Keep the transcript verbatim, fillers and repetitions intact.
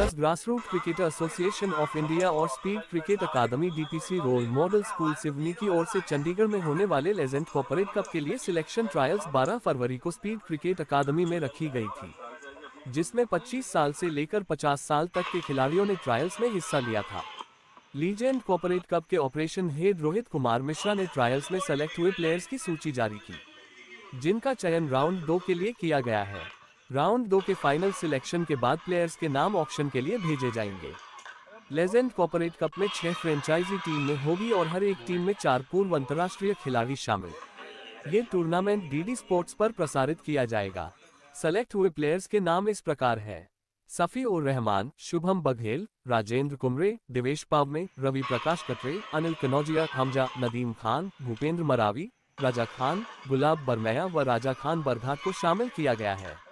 दस grassroot cricket association of India और speed cricket academy DPC role model school Seoni की ओर से चंडीगढ़ में होने वाले लेजेंड कॉर्पोरेट कप के लिए सिलेक्शन ट्रायल्स बारह फरवरी को स्पीड क्रिकेट अकादमी में रखी गई थी, जिसमें पच्चीस साल से लेकर पचास साल तक के खिलाड़ियों ने ट्रायल्स में हिस्सा लिया था। लीजेंड कॉर्पोरेट कप के ऑपरेशन हेड रोहित कुमार मिश्रा ने ट्रायल्स में सेलेक्ट हुए प्लेयर्स की सूची जारी की, जिनका चयन राउंड दो के लिए किया गया है। राउंड दो के फाइनल सिलेक्शन के बाद प्लेयर्स के नाम ऑक्शन के लिए भेजे जाएंगे। लेजेंड कॉर्पोरेट कप में छह फ्रेंचाइजी टीम में होगी और हर एक टीम में चार पूर्व अंतर्राष्ट्रीय खिलाड़ी शामिल। ये टूर्नामेंट डीडी स्पोर्ट्स पर प्रसारित किया जाएगा। सेलेक्ट हुए प्लेयर्स के नाम इस प्रकार है: सफी उर रहमान, शुभम बघेल, राजेंद्र कुमरे, देवेश पावने, रवि प्रकाश कटरे, अनिल कनौजिया, हमजा, नदीम खान, भूपेंद्र मरावी, राजा खान, गुलाब बरमैया व राजा खान बरघाट को शामिल किया गया है।